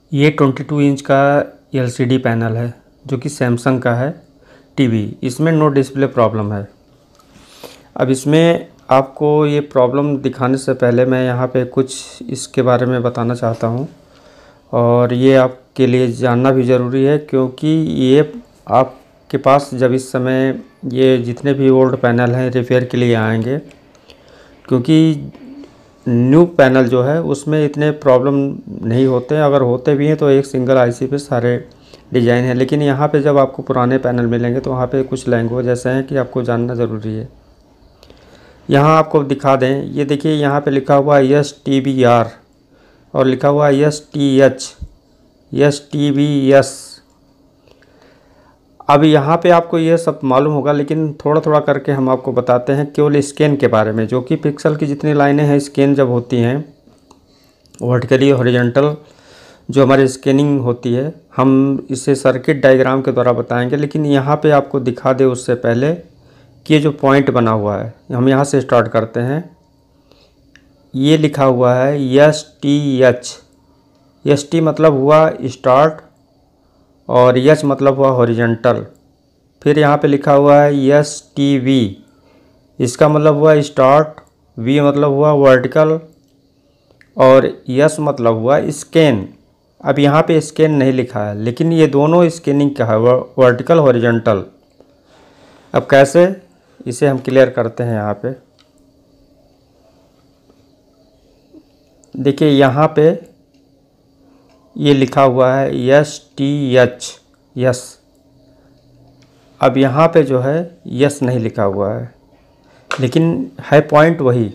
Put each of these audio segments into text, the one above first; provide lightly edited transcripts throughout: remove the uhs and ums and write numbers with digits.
ये 22 इंच का LCD panel है जो कि सैमसंग का है टीवी। इसमें नो डिस्प्ले प्रॉब्लम है। अब इसमें आपको ये प्रॉब्लम दिखाने से पहले मैं यहाँ पे कुछ इसके बारे में बताना चाहता हूँ, और ये आपके लिए जानना भी ज़रूरी है क्योंकि ये आपके पास जब इस समय ये जितने भी ओल्ड पैनल हैं रिपेयर के लिए आएंगे, क्योंकि न्यू पैनल जो है उसमें इतने प्रॉब्लम नहीं होते हैं। अगर होते भी हैं तो एक सिंगल आईसी पे सारे डिज़ाइन हैं, लेकिन यहाँ पे जब आपको पुराने पैनल मिलेंगे तो वहाँ पे कुछ लैंग्वेज ऐसे हैं कि आपको जानना ज़रूरी है। यहाँ आपको दिखा दें, ये देखिए यहाँ पे लिखा हुआ है STBR और लिखा हुआ है STH STBS। अब यहाँ पे आपको ये सब मालूम होगा, लेकिन थोड़ा थोड़ा करके हम आपको बताते हैं केवल स्कैन के बारे में, जो कि पिक्सल की जितनी लाइनें हैं स्कैन जब होती हैं वर्टिकली हॉरिजॉन्टल जो हमारी स्कैनिंग होती है, हम इसे सर्किट डायग्राम के द्वारा बताएंगे। लेकिन यहाँ पे आपको दिखा दे उससे पहले कि ये जो पॉइंट बना हुआ है, हम यहाँ से स्टार्ट करते हैं। ये लिखा हुआ है STH। ST मतलब हुआ स्टार्ट और एच मतलब हुआ हॉरिजॉन्टल। फिर यहाँ पे लिखा हुआ है STV, इसका मतलब हुआ स्टार्ट, V मतलब हुआ वर्टिकल और S मतलब हुआ स्कैन। अब यहाँ पे स्कैन नहीं लिखा है, लेकिन ये दोनों स्कैनिंग का है, वर्टिकल हॉरिजॉन्टल। अब कैसे इसे हम क्लियर करते हैं। यहाँ पे देखिए यहाँ पे ये लिखा हुआ है STH यस। अब यहाँ पे जो है यस नहीं लिखा हुआ है, लेकिन है पॉइंट वही,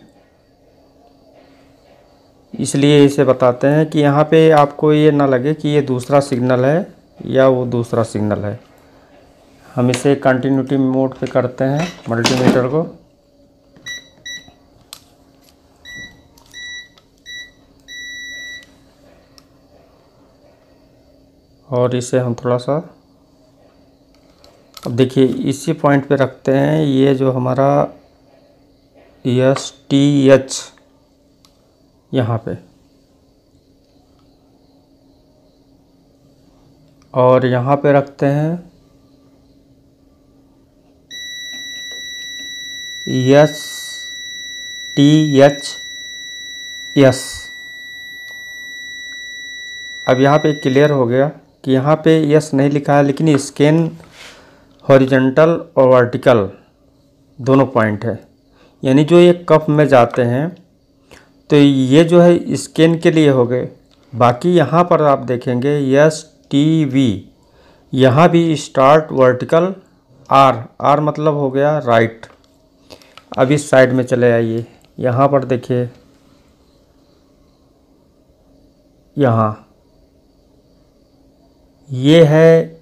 इसलिए इसे बताते हैं कि यहाँ पे आपको ये ना लगे कि ये दूसरा सिग्नल है या वो दूसरा सिग्नल है। हम इसे कंटिन्यूटी मोड पे करते हैं मल्टीमीटर को, और इसे हम थोड़ा सा अब देखिए इसी पॉइंट पे रखते हैं। ये जो हमारा STH यहाँ पे, और यहाँ पे रखते हैं STHS। अब यहाँ पे क्लियर हो गया कि यहाँ पे यस नहीं लिखा है, लेकिन स्कैन हॉरिजॉन्टल और वर्टिकल दोनों पॉइंट है। यानी जो ये कप में जाते हैं तो ये जो है स्कैन के लिए हो गए। बाकी यहाँ पर आप देखेंगे STV, यहाँ भी स्टार्ट वर्टिकल, R मतलब हो गया राइट। अब इस साइड में चले आइए, यहाँ पर देखिए, यहाँ ये है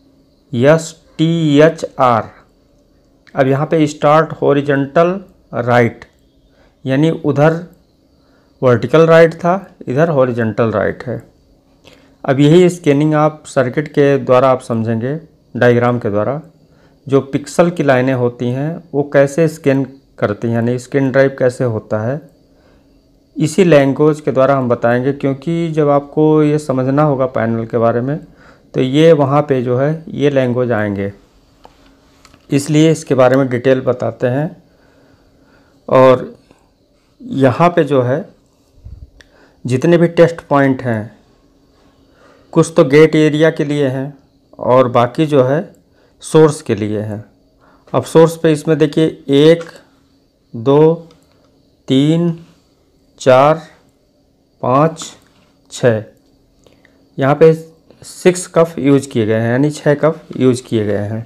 STHR। अब यहाँ पे स्टार्ट हॉरिजॉन्टल राइट, यानी उधर वर्टिकल राइट था, इधर हॉरिजॉन्टल राइट है। अब यही स्कैनिंग आप सर्किट के द्वारा आप समझेंगे, डायग्राम के द्वारा जो पिक्सल की लाइनें होती हैं वो कैसे स्कैन करती हैं, यानी स्कैन ड्राइव कैसे होता है, इसी लैंग्वेज के द्वारा हम बताएंगे। क्योंकि जब आपको ये समझना होगा पैनल के बारे में तो ये वहाँ पे जो है ये लैंग्वेज आएंगे, इसलिए इसके बारे में डिटेल बताते हैं। और यहाँ पे जो है जितने भी टेस्ट पॉइंट हैं, कुछ तो गेट एरिया के लिए हैं और बाकी जो है सोर्स के लिए हैं। अब सोर्स पे इसमें देखिए 1 2 3 4 5 6, यहाँ पे 6 कप यूज किए गए हैं, यानी 6 कप यूज किए गए हैं।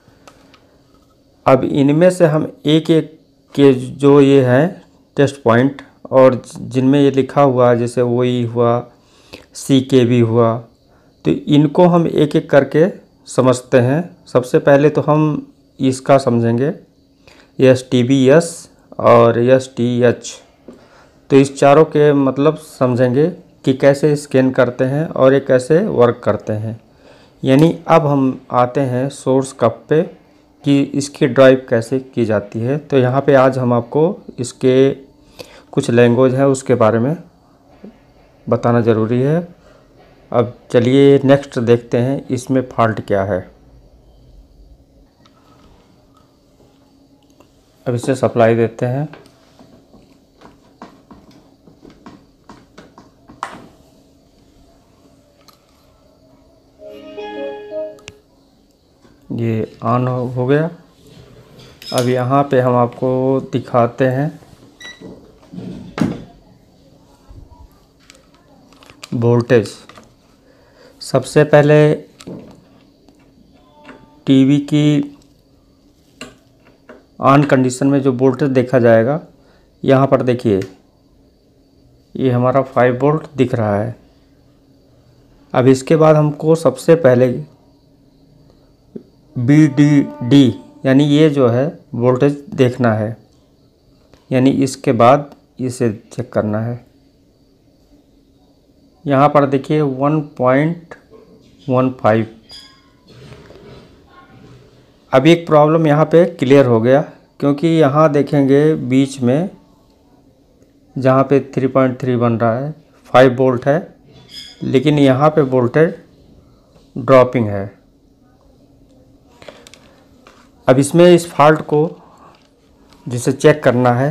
अब इनमें से हम एक एक के जो ये हैं टेस्ट पॉइंट, और जिनमें ये लिखा हुआ है जैसे वही हुआ, CKB हुआ, तो इनको हम एक एक करके समझते हैं। सबसे पहले तो हम इसका समझेंगे STBS और STH। तो इस चारों के मतलब समझेंगे कि कैसे स्कैन करते हैं और ये कैसे वर्क करते हैं। यानी अब हम आते हैं सोर्स कप पे कि इसकी ड्राइव कैसे की जाती है। तो यहाँ पे आज हम आपको इसके कुछ लैंग्वेज है उसके बारे में बताना ज़रूरी है। अब चलिए नेक्स्ट देखते हैं इसमें फॉल्ट क्या है। अब इसे सप्लाई देते हैं। ये ऑन हो गया। अब यहाँ पे हम आपको दिखाते हैं वोल्टेज। सबसे पहले टीवी की ऑन कंडीशन में जो वोल्टेज देखा जाएगा, यहाँ पर देखिए ये हमारा 5 वोल्ट दिख रहा है। अब इसके बाद हमको सबसे पहले VDD यानी ये जो है वोल्टेज देखना है, यानी इसके बाद इसे चेक करना है। यहाँ पर देखिए 1.15। अभी एक प्रॉब्लम यहाँ पे क्लियर हो गया, क्योंकि यहाँ देखेंगे बीच में जहाँ पे 3.3 बन रहा है 5 वोल्ट है, लेकिन यहाँ पे वोल्टेज ड्रॉपिंग है। अब इसमें इस फॉल्ट को जिसे चेक करना है,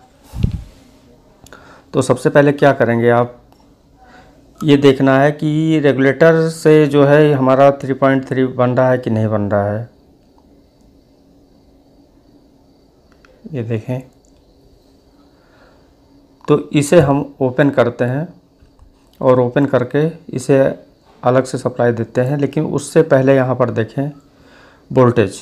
तो सबसे पहले क्या करेंगे आप, ये देखना है कि रेगुलेटर से जो है हमारा 3.3 बन रहा है कि नहीं बन रहा है। ये देखें, तो इसे हम ओपन करते हैं और ओपन करके इसे अलग से सप्लाई देते हैं। लेकिन उससे पहले यहाँ पर देखें वोल्टेज,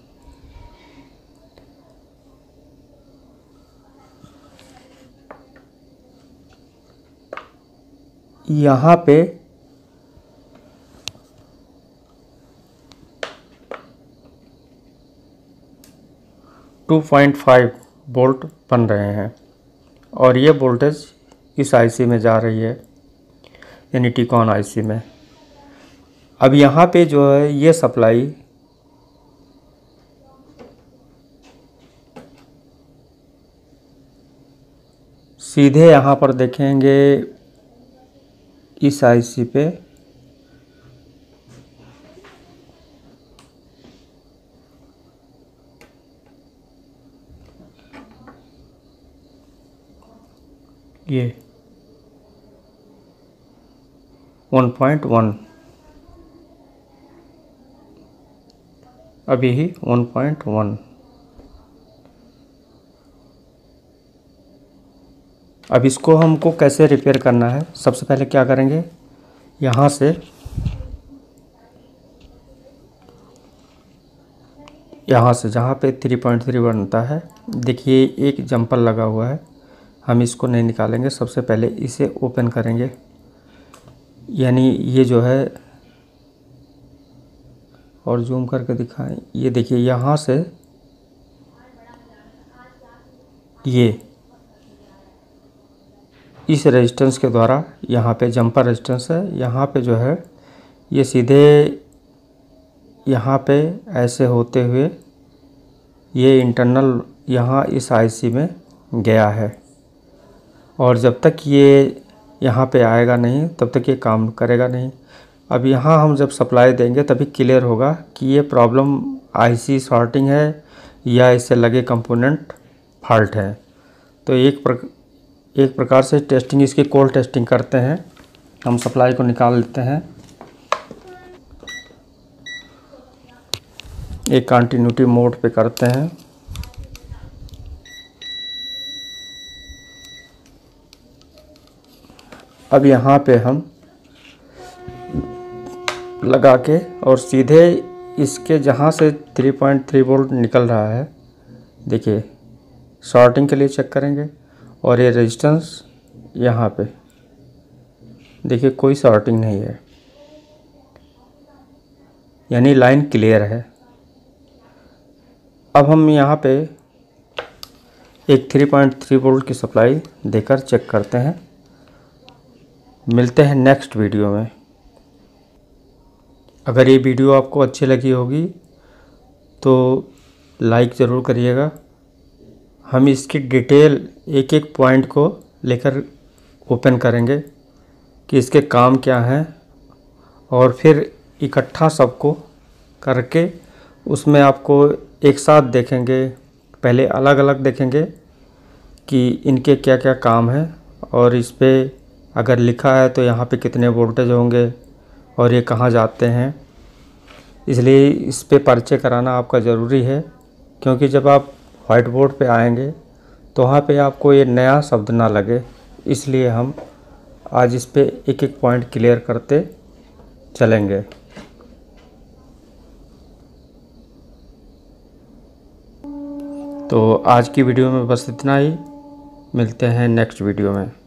यहाँ पे 2.5 वोल्ट बन रहे हैं और ये वोल्टेज इस आईसी में जा रही है, यानी टीकॉन आईसी में। अब यहाँ पे जो है ये सप्लाई सीधे यहाँ पर देखेंगे इस आईसी पे ये 1.1, अभी ही 1.1। अब इसको हमको कैसे रिपेयर करना है, सबसे पहले क्या करेंगे, यहाँ से जहाँ पे 3.3 बनता है, देखिए एक जंपर लगा हुआ है, हम इसको नहीं निकालेंगे। सबसे पहले इसे ओपन करेंगे, यानी ये जो है, और जूम करके दिखाएं, ये देखिए यहाँ से ये इस रेजिस्टेंस के द्वारा, यहाँ पे जंपर रेजिस्टेंस है, यहाँ पे जो है ये सीधे यहाँ पे ऐसे होते हुए ये इंटरनल यहाँ इस आईसी में गया है, और जब तक ये यहाँ पे आएगा नहीं तब तक ये काम करेगा नहीं। अब यहाँ हम जब सप्लाई देंगे तभी क्लियर होगा कि ये प्रॉब्लम आईसी शॉर्टिंग है या इससे लगे कंपोनेंट फॉल्ट है। तो एक प्रकार से टेस्टिंग, इसकी कोल्ड टेस्टिंग करते हैं। हम सप्लाई को निकाल लेते हैं, एक कंटिन्यूटी मोड पे करते हैं। अब यहाँ पे हम लगा के और सीधे इसके जहाँ से 3.3 वोल्ट निकल रहा है, देखिए शॉर्टिंग के लिए चेक करेंगे, और ये रेजिस्टेंस यहाँ पे देखिए कोई शॉर्टिंग नहीं है, यानी लाइन क्लियर है। अब हम यहाँ पे एक 3.3 वोल्ट की सप्लाई देकर चेक करते हैं। मिलते हैं नेक्स्ट वीडियो में। अगर ये वीडियो आपको अच्छी लगी होगी तो लाइक ज़रूर करिएगा। हम इसकी डिटेल एक एक पॉइंट को लेकर ओपन करेंगे कि इसके काम क्या हैं और फिर इकट्ठा सबको करके उसमें आपको एक साथ देखेंगे, पहले अलग अलग देखेंगे कि इनके क्या क्या काम है, और इस पे अगर लिखा है तो यहाँ पे कितने वोल्टेज होंगे और ये कहाँ जाते हैं। इसलिए इस पे परिचय कराना आपका ज़रूरी है, क्योंकि जब आप वाइट बोर्ड पे आएंगे तो वहाँ पे आपको ये नया शब्द ना लगे। इसलिए हम आज इस पे एक एक पॉइंट क्लियर करते चलेंगे। तो आज की वीडियो में बस इतना ही, मिलते हैं नेक्स्ट वीडियो में।